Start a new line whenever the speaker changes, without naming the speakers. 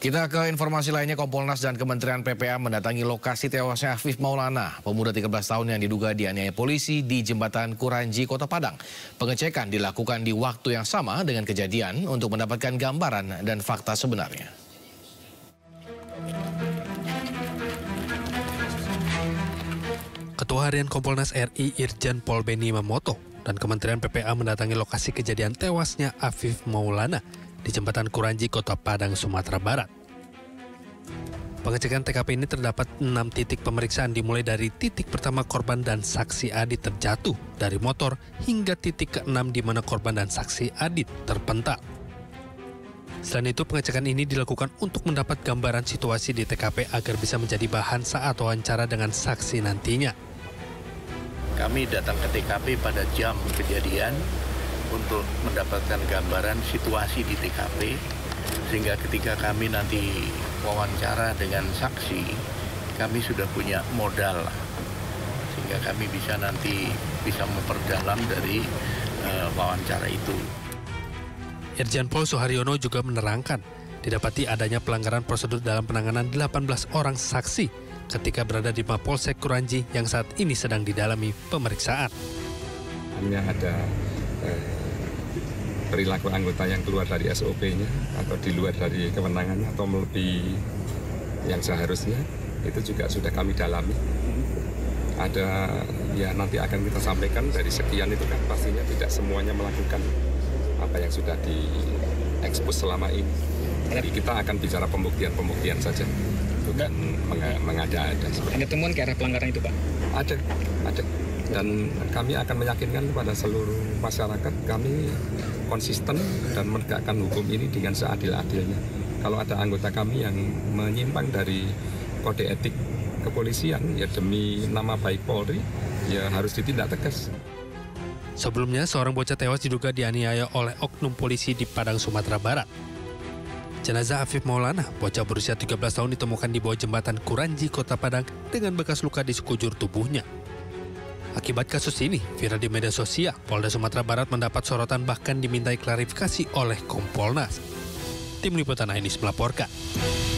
Kita ke informasi lainnya, Kompolnas dan Kementerian PPA mendatangi lokasi tewasnya Afif Maulana, pemuda 13 tahun yang diduga dianiaya polisi di Jembatan Kuranji, Kota Padang. Pengecekan dilakukan di waktu yang sama dengan kejadian untuk mendapatkan gambaran dan fakta sebenarnya.
Ketua Harian Kompolnas RI Irjen Pol Beni Mamoto dan Kementerian PPA mendatangi lokasi kejadian tewasnya Afif Maulana di Jembatan Kuranji, Kota Padang, Sumatera Barat. Pengecekan TKP ini terdapat 6 titik pemeriksaan dimulai dari titik pertama korban dan saksi Adit terjatuh dari motor hingga titik ke-6 di mana korban dan saksi Adit terpental. Selain itu, pengecekan ini dilakukan untuk mendapat gambaran situasi di TKP agar bisa menjadi bahan saat wawancara dengan saksi nantinya.
Kami datang ke TKP pada jam kejadian untuk mendapatkan gambaran situasi di TKP, sehingga ketika kami nanti wawancara dengan saksi, kami sudah punya modal, sehingga kami bisa memperdalam dari wawancara itu.
Irjen Pol Suharyono juga menerangkan, didapati adanya pelanggaran prosedur dalam penanganan 18 orang saksi ketika berada di Mapolsek Kuranji yang saat ini sedang didalami pemeriksaan.
Hanya ada perilaku anggota yang keluar dari SOP-nya atau di luar dari kewenangannya atau melebihi yang seharusnya, itu juga sudah kami dalami. Ada, ya nanti akan kita sampaikan dari sekian itu kan pastinya tidak semuanya melakukan apa yang sudah diekspos selama ini. Jadi kita akan bicara pembuktian saja, bukan mengada-ada.
Ada temuan ke arah pelanggaran itu, Pak?
Ada. Dan kami akan meyakinkan kepada seluruh masyarakat, kami konsisten dan menegakkan hukum ini dengan seadil-adilnya. Kalau ada anggota kami yang menyimpang dari kode etik kepolisian, ya demi nama baik Polri, ya harus ditindak tegas.
Sebelumnya, seorang bocah tewas diduga dianiaya oleh oknum polisi di Padang, Sumatera Barat. Jenazah Afif Maulana, bocah berusia 13 tahun, ditemukan di bawah jembatan Kuranji, Kota Padang dengan bekas luka di sekujur tubuhnya. Akibat kasus ini, viral di media sosial, Polda Sumatera Barat mendapat sorotan bahkan dimintai klarifikasi oleh Kompolnas. Tim Liputan Ainis melaporkan.